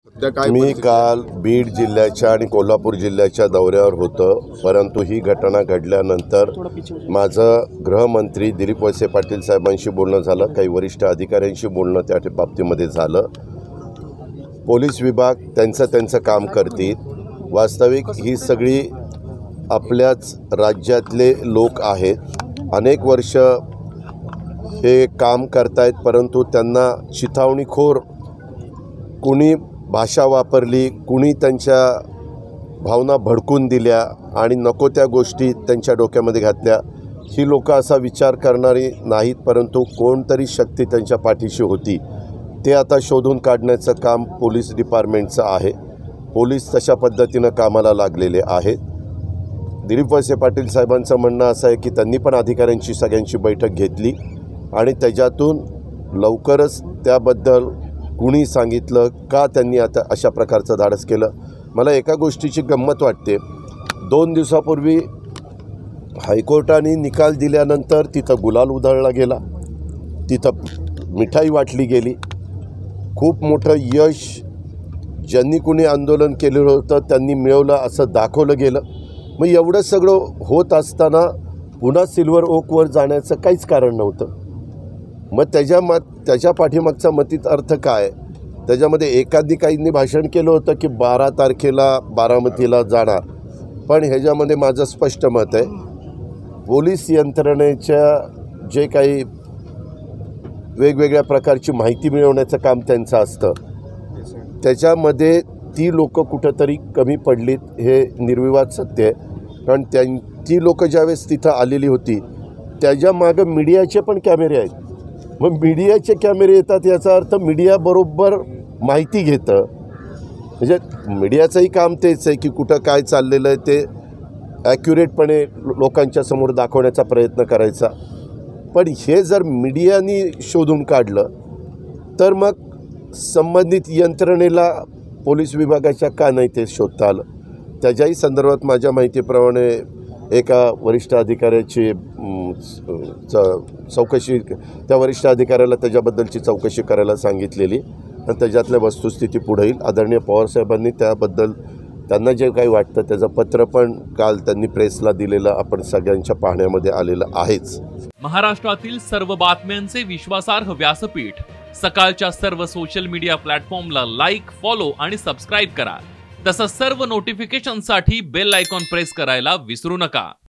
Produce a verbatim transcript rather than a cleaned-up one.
मी काल बीड जिल्ह्याच्या आणि कोल्हापूर जिल्ह्याच्या दौऱ्यावर होतो, परंतु ही घटना घडल्यानंतर माझं गृहमंत्री दिलीप वळसे पाटील साहेबांशी बोलणं झालं, काही वरिष्ठ अधिकाऱ्यांशी बोलणं त्या बाबतीमध्ये झालं। पोलीस विभाग त्यांचं त्यांचं काम करतील। वास्तविक ही सगळी आपल्याच राज्यातले लोक आहेत, अनेक वर्ष हे काम करतायत, परंतु त्यांना चिथावणीखोर कुणी भाषा वापरली, कुणी त्यांच्या भावना भडकून दिल्या आणि नको त्या गोष्टी त्यांच्या डोक्यामध्ये घातल्या। ही लोक असा विचार करणारी नाहीत, परंतु कोणतरी शक्ती त्यांच्या पाठीशी होती, ते आता शोधून काढण्याचं काम पोलीस डिपार्टमेंटचं आहे। पोलीस तशा पद्धतीनं कामाला लागलेले आहेत। दिलीप वळसे पाटील साहेबांचं म्हणणं असं आहे की त्यांनी पण अधिकाऱ्यांची सगळ्यांची बैठक घेतली आणि त्याच्यातून लवकरच त्याबद्दल कुणी सांगितलं का त्यांनी आता अशा प्रकारचं धाडस केलं। मला एका गोष्टीची गंमत वाटते, दोन दिवसापूर्वी हायकोर्टाने निकाल दिल्यानंतर तिथं गुलाल उधळला गेला, तिथं मिठाई वाटली गेली, खूप मोठं यश ज्यांनी कुणी आंदोलन केलेलं होतं त्यांनी मिळवलं असं दाखवलं गेलं। मग एवढं सगळं होत असताना पुन्हा सिल्वर ओकवर जाण्याचं काहीच कारण नव्हतं। मग त्याच्या मत त्याच्या पाठीमागचा मतीत अर्थ काय? त्याच्यामध्ये एकाधिकाईंनी भाषण केलं होतं की बारा तारखेला बारामतीला जाणार, पण ह्याच्यामध्ये माझं स्पष्ट मत आहे, पोलीस यंत्रणेच्या जे काही वेगवेगळ्या प्रकारची माहिती मिळवण्याचं काम त्यांचं असतं, त्याच्यामध्ये ती लोक कुठंतरी कमी पडलीत, हे निर्विवाद सत्य आहे। कारण त्यांची लोक ज्यावेळेस तिथं आलेली होती त्याच्या मागं मीडियाचे पण कॅमेरे आहेत। मग मीडियाचे कॅमेरे येतात याचा अर्थ मीडिया बरोबर माहिती घेतं, म्हणजे मीडियाचंही काम तेच आहे की कुठं काय चाललेलं आहे ते ॲक्युरेटपणे लोकांच्या समोर दाखवण्याचा प्रयत्न करायचा। पण हे जर मीडियानी शोधून काढलं तर मग संबंधित यंत्रणेला पोलीस विभागाच्या का नाही ते शोधता आलं? त्याच्याही संदर्भात माझ्या माहितीप्रमाणे एका वरिष्ठ अधिकाऱ्याची च चौकशी त्या वरिष्ठ अधिकाऱ्याला त्याच्याबद्दलची चौकशी करायला सांगितलेली आणि त्याच्यातल्या वस्तुस्थिती पुढे येईल। आदरणीय पवारसाहेबांनी त्याबद्दल त्यांना जे काही वाटतं त्याचं पत्र पण काल त्यांनी प्रेसला दिलेलं आपण सगळ्यांच्या पाहण्यामध्ये आलेलं आहेच। महाराष्ट्रातील सर्व बातम्यांचे विश्वासार्ह व्यासपीठ सकाळच्या सर्व सोशल मीडिया प्लॅटफॉर्मला लाईक, फॉलो आणि सबस्क्राईब करा। तसंच सर्व नोटिफिकेशनसाठी बेल आयकॉन प्रेस करायला विसरू नका।